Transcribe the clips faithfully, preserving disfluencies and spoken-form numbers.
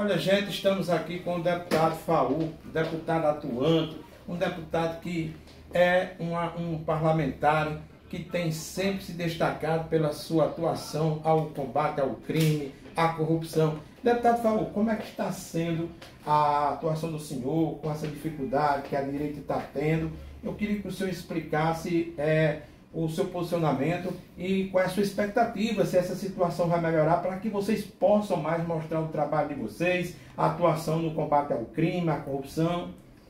Olha, gente, estamos aqui com o deputado Faú, deputado atuante, um deputado que é uma, um parlamentar que tem sempre se destacado pela sua atuação ao combate ao crime, à corrupção. Deputado Faú, como é que está sendo a atuação do senhor com essa dificuldade que a direita está tendo? Eu queria que o senhor explicasse é, o seu posicionamento e qual é a sua expectativa, se essa situação vai melhorar, para que vocês possam mais mostrar o trabalho de vocês, a atuação no combate ao crime, à corrupção.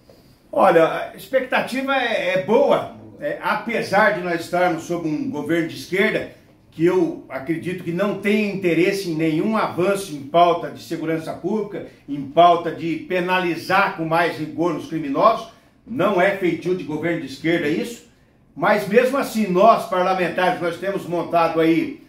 Olha, a expectativa é, é boa, é, apesar de nós estarmos sob um governo de esquerda, que eu acredito que não tem interesse em nenhum avanço em pauta de segurança pública, em pauta de penalizar com mais rigor os criminosos. Não é feitio de governo de esquerda isso, mas mesmo assim nós parlamentares, nós temos montado aí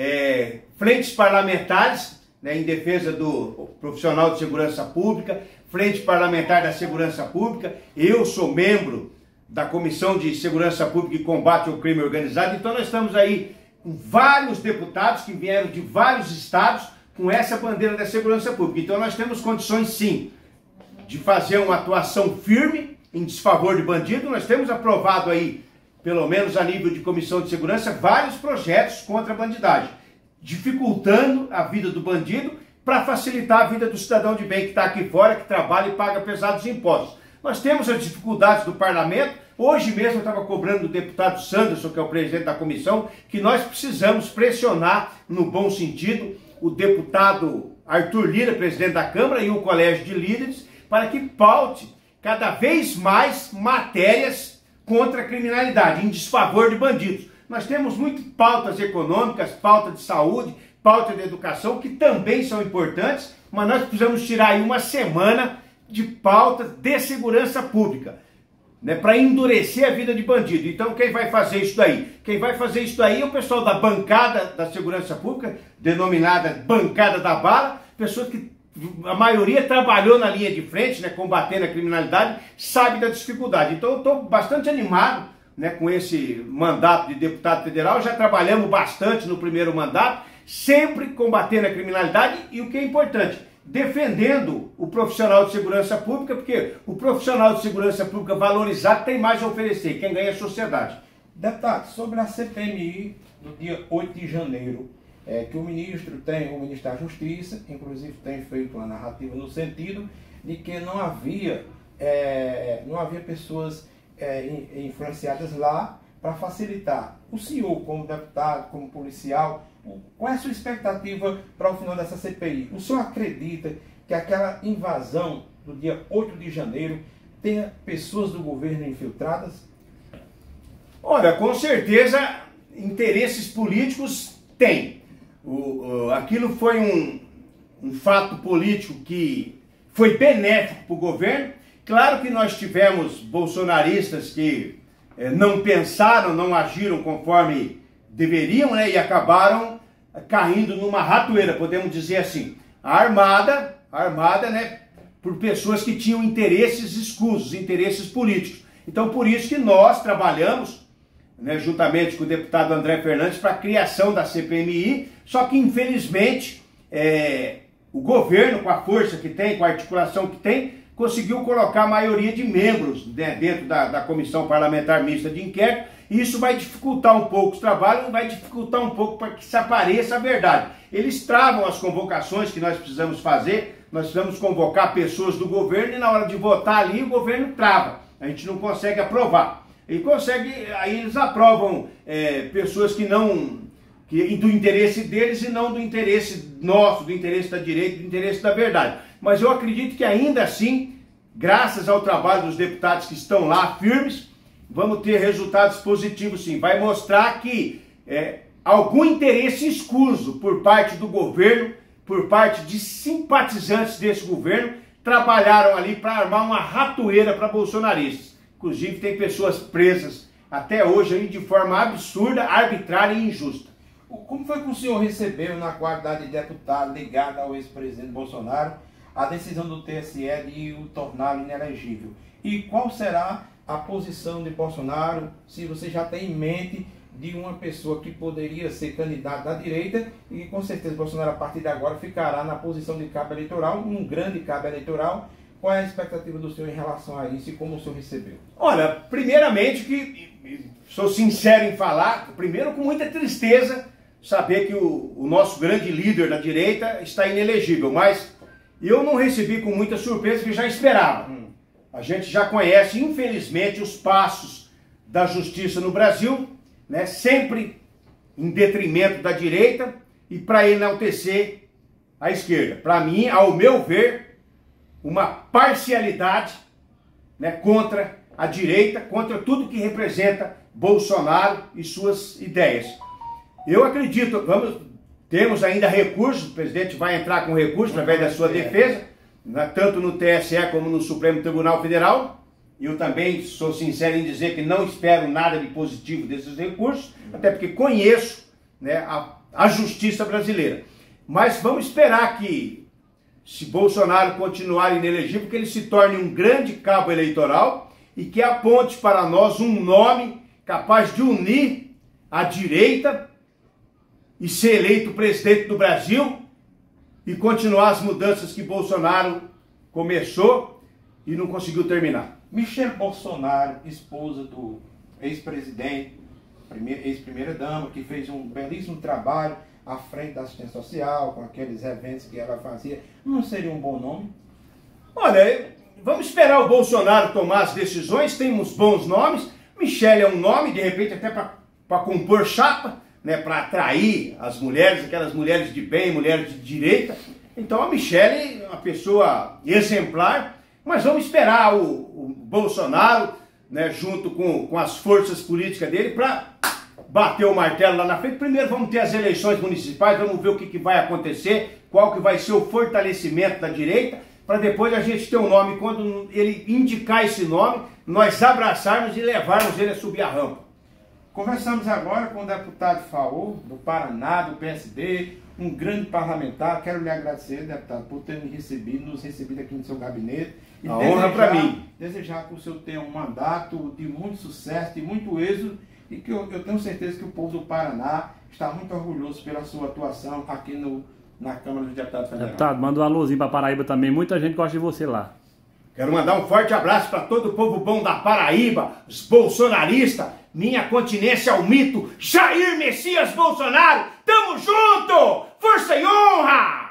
é, frentes parlamentares, né, em defesa do profissional de segurança pública, frente parlamentar da segurança pública. Eu sou membro da Comissão de Segurança Pública e Combate ao Crime Organizado, então nós estamos aí com vários deputados que vieram de vários estados com essa bandeira da segurança pública. Então nós temos condições sim de fazer uma atuação firme em desfavor de bandido. Nós temos aprovado aí, pelo menos a nível de comissão de segurança, vários projetos contra a bandidagem, dificultando a vida do bandido para facilitar a vida do cidadão de bem que está aqui fora, que trabalha e paga pesados impostos. Nós temos as dificuldades do parlamento. Hoje mesmo eu estava cobrando do deputado Sanderson, que é o presidente da comissão, que nós precisamos pressionar, no bom sentido, o deputado Arthur Lira, presidente da Câmara, e o Colégio de Líderes, para que paute cada vez mais matérias contra a criminalidade, em desfavor de bandidos. Nós temos muitas pautas econômicas, pauta de saúde, pauta de educação, que também são importantes, mas nós precisamos tirar aí uma semana de pautas de segurança pública, né, para endurecer a vida de bandido. Então quem vai fazer isso daí? Quem vai fazer isso daí é o pessoal da bancada da segurança pública, denominada bancada da bala, pessoas que a maioria trabalhou na linha de frente, né, combatendo a criminalidade, sabe da dificuldade. Então eu estou bastante animado, né, com esse mandato de deputado federal. Já trabalhamos bastante no primeiro mandato, sempre combatendo a criminalidade e, o que é importante, defendendo o profissional de segurança pública, porque o profissional de segurança pública valorizado tem mais a oferecer, quem ganha é a sociedade. Deputado, sobre a C P M I do dia oito de janeiro, é, que o ministro tem, o ministro da Justiça, inclusive tem feito uma narrativa no sentido de que não havia, é, não havia pessoas é, influenciadas lá para facilitar. O senhor, como deputado, como policial, qual é a sua expectativa para o final dessa C P I? O senhor acredita que aquela invasão do dia oito de janeiro tenha pessoas do governo infiltradas? Olha, com certeza interesses políticos tem. O, o, aquilo foi um, um fato político que foi benéfico para o governo. Claro que nós tivemos bolsonaristas que eh, não pensaram, não agiram conforme deveriam, né, e acabaram caindo numa ratoeira, podemos dizer assim. A armada, a armada, né, por pessoas que tinham interesses escusos, interesses políticos. Então, por isso que nós trabalhamos, né, juntamente com o deputado André Fernandes, para a criação da C P M I, só que, infelizmente, é, o governo, com a força que tem, com a articulação que tem, conseguiu colocar a maioria de membros, né, dentro da, da Comissão Parlamentar Mista de Inquérito, e isso vai dificultar um pouco o trabalho, vai dificultar um pouco para que se apareça a verdade. Eles travam as convocações que nós precisamos fazer, nós precisamos convocar pessoas do governo, e na hora de votar ali o governo trava, a gente não consegue aprovar. E consegue, aí eles aprovam é, pessoas que não, que, do interesse deles e não do interesse nosso, do interesse da direita, do interesse da verdade. Mas eu acredito que ainda assim, graças ao trabalho dos deputados que estão lá firmes, vamos ter resultados positivos sim. Vai mostrar que é, algum interesse escuso por parte do governo, por parte de simpatizantes desse governo, trabalharam ali para armar uma ratoeira para bolsonaristas. Inclusive tem pessoas presas até hoje aí de forma absurda, arbitrária e injusta. Como foi que o senhor recebeu, na qualidade de deputado ligado ao ex-presidente Bolsonaro, a decisão do T S E de o torná-lo inelegível? E qual será a posição de Bolsonaro, se você já tem em mente de uma pessoa que poderia ser candidata da direita e com certeza Bolsonaro a partir de agora ficará na posição de cabo eleitoral, um grande cabo eleitoral. Qual é a expectativa do senhor em relação a isso e como o senhor recebeu? Olha, primeiramente que sou sincero em falar, primeiro com muita tristeza saber que o, o nosso grande líder da direita está inelegível, mas eu não recebi com muita surpresa, que já esperava. Hum. A gente já conhece, infelizmente, os passos da justiça no Brasil, né, sempre em detrimento da direita e para enaltecer a esquerda. Para mim, ao meu ver, uma parcialidade, né, contra a direita, contra tudo que representa Bolsonaro e suas ideias. Eu acredito, vamos, temos ainda recursos, o presidente vai entrar com recursos através da sua defesa, né, tanto no T S E como no Supremo Tribunal Federal. Eu também sou sincero em dizer que não espero nada de positivo desses recursos, até porque conheço, né, a, a justiça brasileira. Mas vamos esperar que, se Bolsonaro continuar inelegível, que ele se torne um grande cabo eleitoral e que aponte para nós um nome capaz de unir a direita e ser eleito presidente do Brasil e continuar as mudanças que Bolsonaro começou e não conseguiu terminar. Michele Bolsonaro, esposa do ex-presidente, ex-primeira-dama, que fez um belíssimo trabalho à frente da assistência social, com aqueles eventos que ela fazia, não seria um bom nome? Olha, vamos esperar o Bolsonaro tomar as decisões, temos bons nomes. Michele é um nome, de repente até para compor chapa, né, para atrair as mulheres, aquelas mulheres de bem, mulheres de direita. Então a Michele é uma pessoa exemplar, mas vamos esperar o, o Bolsonaro, né, junto com, com as forças políticas dele, para bater o martelo lá na frente. Primeiro vamos ter as eleições municipais, vamos ver o que, que vai acontecer, qual que vai ser o fortalecimento da direita, para depois a gente ter um nome, quando ele indicar esse nome, nós abraçarmos e levarmos ele a subir a rampa. Conversamos agora com o deputado Faú, do Paraná, do P S D, um grande parlamentar. Quero lhe agradecer, deputado, por ter me recebido, nos recebido aqui no seu gabinete. E a honra para mim. Desejar que o senhor tenha um mandato de muito sucesso, de muito êxito, e que eu, eu tenho certeza que o povo do Paraná está muito orgulhoso pela sua atuação aqui no, na Câmara dos Deputados Federais. Deputado, manda um alôzinho para Paraíba também, muita gente gosta de você lá. Quero mandar um forte abraço para todo o povo bom da Paraíba, os bolsonaristas, minha continência ao mito, Jair Messias Bolsonaro, tamo junto, força e honra!